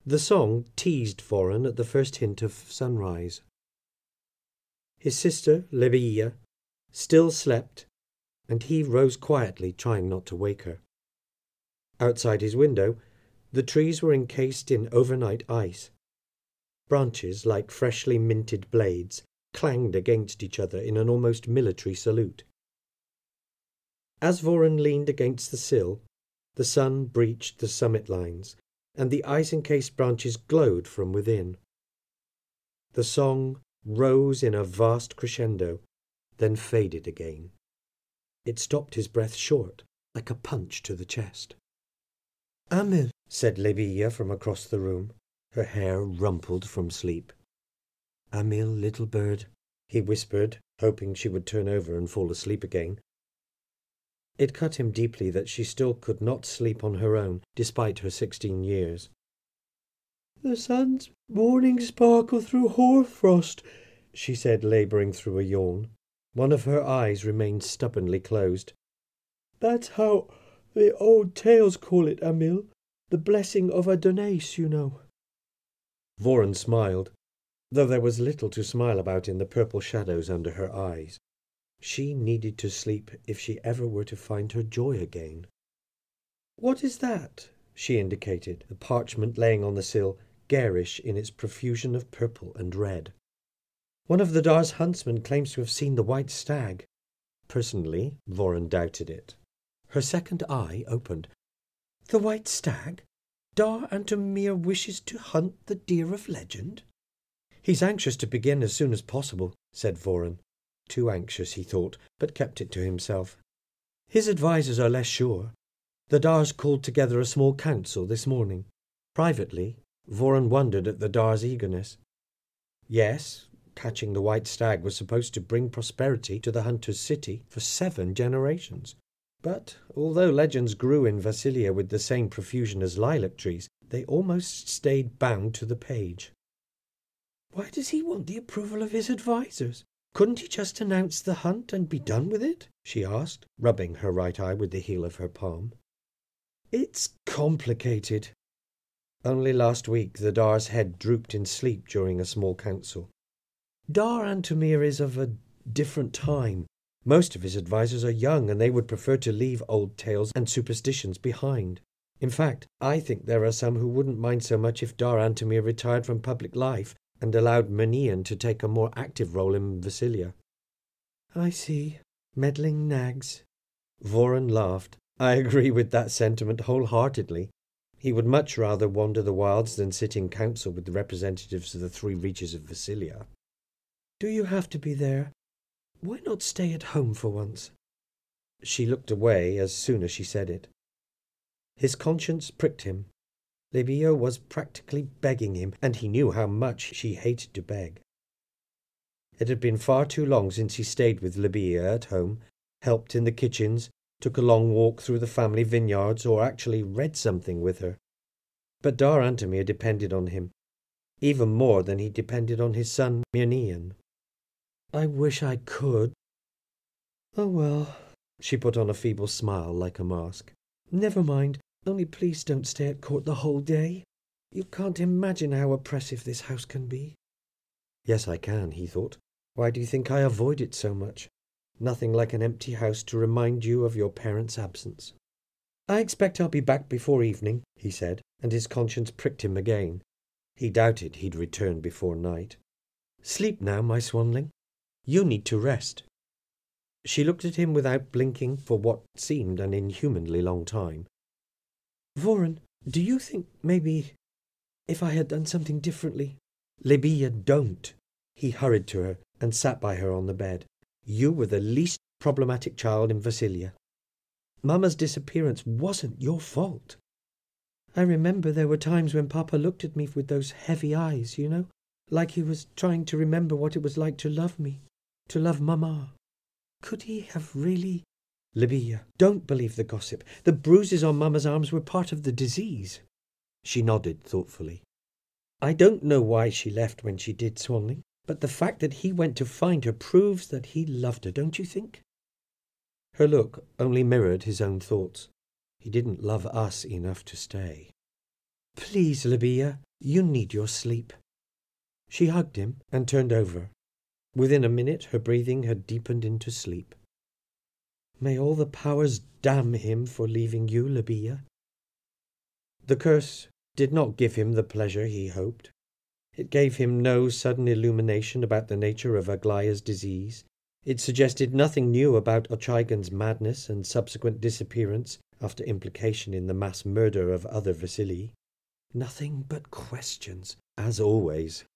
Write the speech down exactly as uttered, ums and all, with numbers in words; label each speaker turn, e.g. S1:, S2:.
S1: The song teased Voron at the first hint of sunrise. His sister, Lebia, still slept, and he rose quietly, trying not to wake her. Outside his window, the trees were encased in overnight ice. Branches, like freshly minted blades, clanged against each other in an almost military salute. As Voron leaned against the sill, the sun breached the summit lines, and the ice-encased branches glowed from within. The song rose in a vast crescendo, then faded again. It stopped his breath short, like a punch to the chest. "Amil," said Lebia from across the room, her hair rumpled from sleep. "Amil, little bird," he whispered, hoping she would turn over and fall asleep again. It cut him deeply that she still could not sleep on her own, despite her sixteen years. "The sun's morning sparkle through hoarfrost," she said, labouring through a yawn. One of her eyes remained stubbornly closed. "That's how the old tales call it, Amil. The blessing of Adonis, you know." Voron smiled, though there was little to smile about in the purple shadows under her eyes. She needed to sleep if she ever were to find her joy again. "What is that?" she indicated, the parchment laying on the sill, garish in its profusion of purple and red. "One of the Dar's huntsmen claims to have seen the white stag." Personally, Voron doubted it. Her second eye opened. "The white stag? Dar Antomir wishes to hunt the deer of legend?" "He's anxious to begin as soon as possible," said Voron. Too anxious, he thought, but kept it to himself. "His advisers are less sure. The Dars called together a small council this morning." Privately, Voron wondered at the Dar's eagerness. Yes, catching the white stag was supposed to bring prosperity to the hunter's city for seven generations. But although legends grew in Vasilia with the same profusion as lilac trees, they almost stayed bound to the page. "Why does he want the approval of his advisers? Couldn't he just announce the hunt and be done with it?" she asked, rubbing her right eye with the heel of her palm. "It's complicated." Only last week the Dar's head drooped in sleep during a small council. "Dar Antomir is of a different time. Most of his advisers are young, and they would prefer to leave old tales and superstitions behind. In fact, I think there are some who wouldn't mind so much if Dar Antomir retired from public life and allowed Menian to take a more active role in Vasilia." "I see. Meddling nags." Voron laughed. "I agree with that sentiment wholeheartedly. He would much rather wander the wilds than sit in council with the representatives of the three reaches of Vasilia." "Do you have to be there? Why not stay at home for once?" She looked away as soon as she said it. His conscience pricked him. Lebia was practically begging him, and he knew how much she hated to beg. It had been far too long since he stayed with Lebia at home, helped in the kitchens, took a long walk through the family vineyards, or actually read something with her. But Dar Antomir depended on him, even more than he depended on his son Myrnian. "I wish I could." "Oh well," she put on a feeble smile like a mask. "Never mind. Only please don't stay at court the whole day. You can't imagine how oppressive this house can be." Yes, I can, he thought. Why do you think I avoid it so much? Nothing like an empty house to remind you of your parents' absence. "I expect I'll be back before evening," he said, and his conscience pricked him again. He doubted he'd return before night. "Sleep now, my swanling. You need to rest." She looked at him without blinking for what seemed an inhumanly long time. "Voron, do you think maybe if I had done something differently?" "Lebia, don't." He hurried to her and sat by her on the bed. "You were the least problematic child in Vasilia. Mamma's disappearance wasn't your fault." "I remember there were times when Papa looked at me with those heavy eyes, you know, like he was trying to remember what it was like to love me, to love Mamma. Could he have really—" "Lebia, don't believe the gossip. The bruises on Mamma's arms were part of the disease." She nodded thoughtfully. "I don't know why she left when she did, Swanling, but the fact that he went to find her proves that he loved her, don't you think?" Her look only mirrored his own thoughts. He didn't love us enough to stay. "Please, Lebia, You need your sleep." She hugged him and turned over. Within a minute her breathing had deepened into sleep. "May all the powers damn him for leaving you, Libya." The curse did not give him the pleasure he hoped. It gave him no sudden illumination about the nature of Aglaya's disease. It suggested nothing new about Ochigan's madness and subsequent disappearance after implication in the mass murder of other Vasili. Nothing but questions, as always.